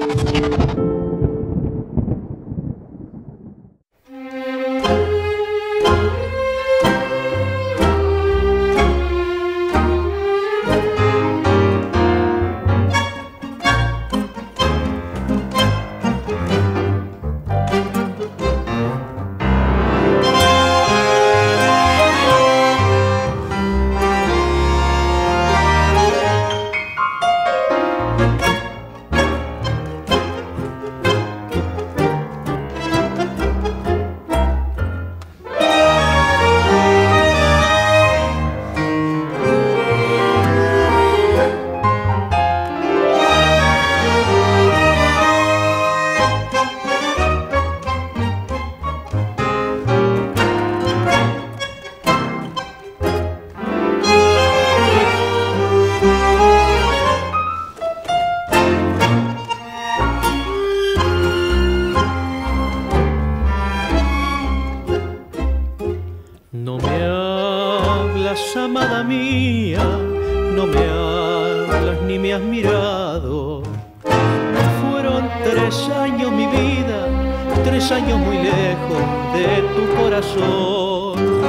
amada mía, no me hablas ni me has mirado. Fueron 3 años mi vida, 3 años muy lejos de tu corazón.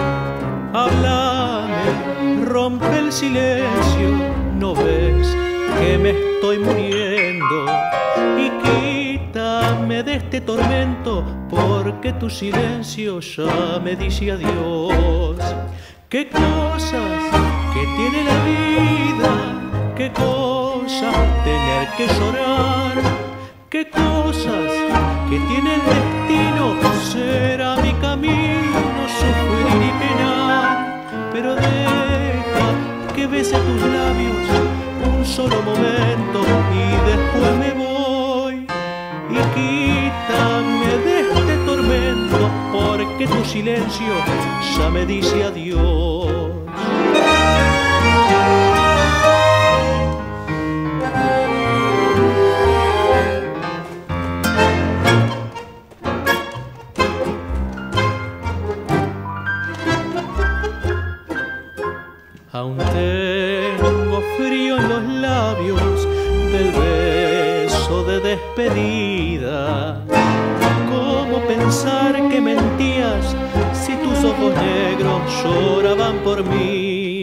Háblame, rompe el silencio, ¿no ves que me estoy muriendo? Y quítame de este tormento, porque tu silencio ya me dice adiós. Qué cosas que tiene la vida, qué cosas tener que llorar, qué cosas que tiene el destino, será mi camino sufrir y penar. Pero deja que bese tus labios un solo momento y después me voy. Y quítame de este tormento, porque tu silencio ya me dice adiós. Aún tengo frío en los labios del beso de despedida. ¿Cómo pensar que mentías si tus ojos negros lloraban por mí?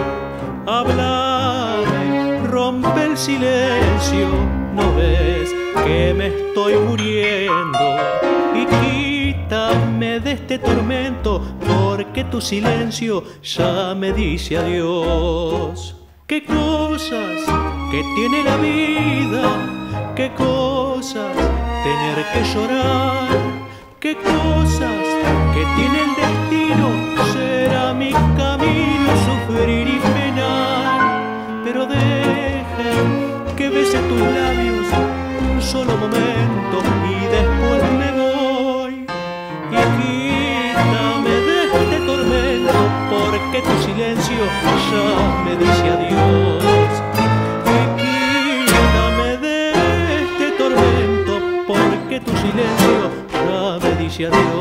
Háblame, rompe el silencio, ¿no ves que me estoy muriendo? Y quítame de este tormento, porque tu silencio ya me dice adiós. Qué cosas que tiene la vida, qué cosas tener que llorar, qué cosas que tiene el destino, será mi camino sufrir y penar. Pero dejen que bese tus labios un solo momento y después me voy. Y quítame de este tormento, porque tu silencio ya me dice adiós. Y quítame de este tormento, porque tu silencio ya me dice adiós.